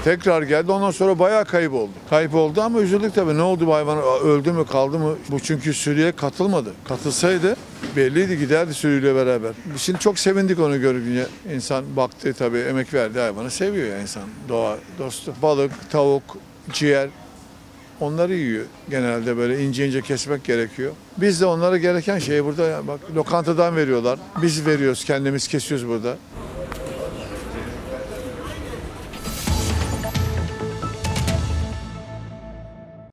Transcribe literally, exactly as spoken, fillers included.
Tekrar geldi. Ondan sonra bayağı kayıp oldu. Kayıp oldu ama üzüldük tabii. Ne oldu bu hayvan? Öldü mü kaldı mı? Bu çünkü sürüye katılmadı. Katılsaydı belliydi, giderdi sürüyle beraber. Şimdi çok sevindik onu görünce. İnsan baktı tabii, emek verdi, hayvanı seviyor ya insan. Doğa dostu. Balık, tavuk, ciğer. Onları yiyor. Genelde böyle ince ince kesmek gerekiyor. Biz de onlara gereken şeyi burada, bak, lokantadan veriyorlar. Biz veriyoruz, kendimiz kesiyoruz burada.